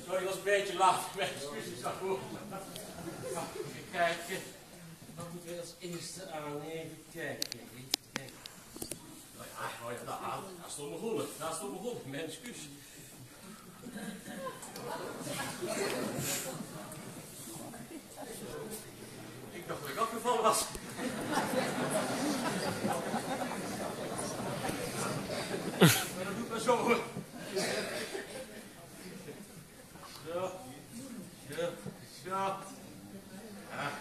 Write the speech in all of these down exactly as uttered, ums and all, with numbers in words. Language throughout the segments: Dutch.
Sorry, dat was een beetje laat. Mijn excuses daarvoor. Even kijken. Wat moeten we als eerste aan? Even kijken. Even kijken. Nou ja, nou ja, daar, daar is het begonnen. Daar is het begonnen. Mijn excuus. Ik dacht dat ik afgevallen was. Maar dat doet maar zo hoor. Zo. Zo. Zo. Ja.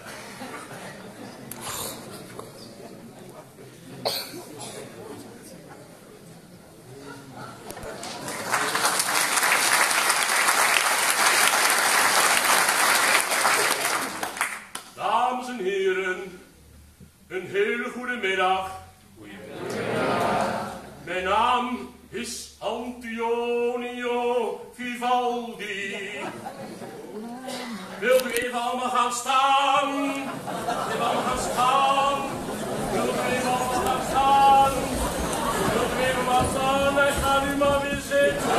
Dames en heren, een hele goede middag. Goedemiddag. Mijn naam is Antonio Vivaldi. Wilt u even allemaal gaan staan? Even allemaal gaan staan. Wilt u even allemaal gaan staan? Wilt u even maar staan en ga nu maar weer zitten.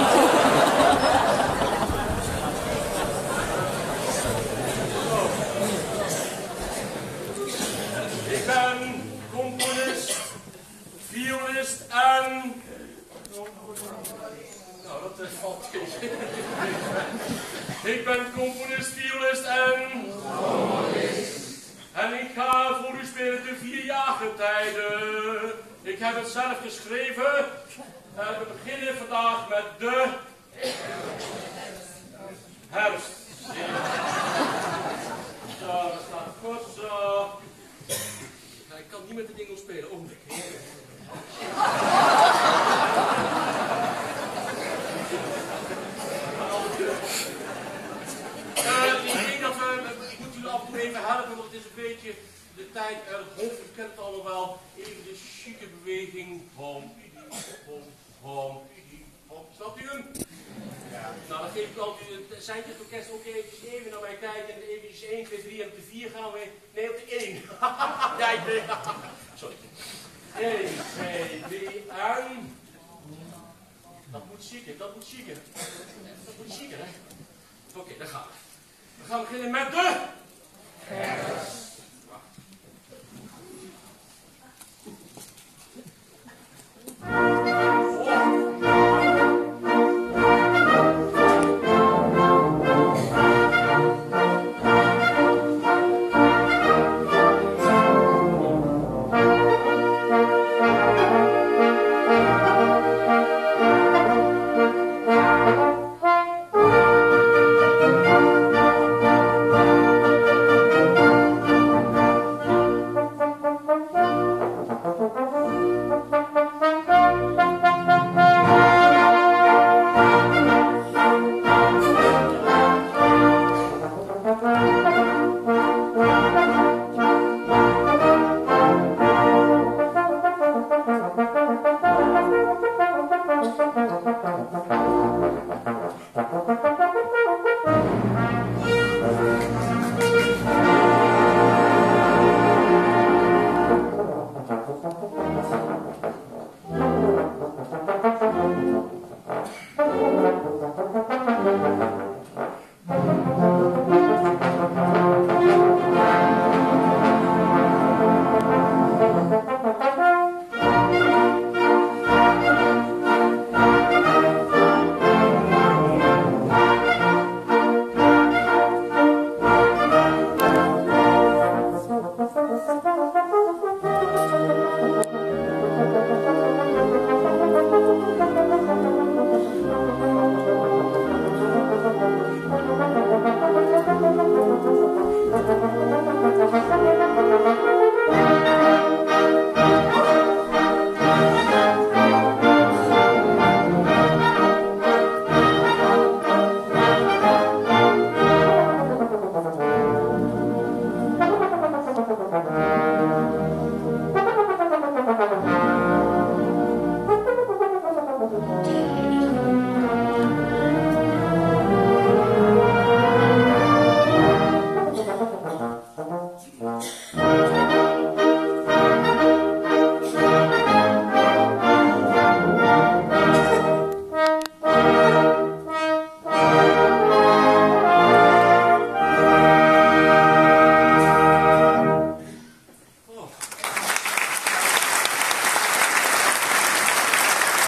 Ik ben componist, violist en... Nou, dat uh, valt tegen. Ik ben componist, violist en... En ik ga voor u spelen de vier jaargetijden. Ik heb het zelf geschreven. En we beginnen vandaag met de... herfst. Zo, dat staat goed zo. Nou, ik kan niet met de dingen spelen. Oh, nee. Uh, ik denk dat we, ik moet jullie af en toe even helpen, want het is een beetje de tijd uit het hoofd. U kent het allemaal wel. Even de chique beweging. Hom, hom, hom, hom. Snapt u hem? Ja. Nou, dan geef ik altijd het Seintjes-orkest ook eventjes even naar mij kijken. En eventjes één, twee, drie en op de vier gaan we. Nee, op de één. Ja, ik weet. Sorry. één, twee, drie en... Dat moet chiquer, dat moet chiquer. Dat moet chiquer, hè? Oké, okay, daar gaan we. We gaan beginnen met de...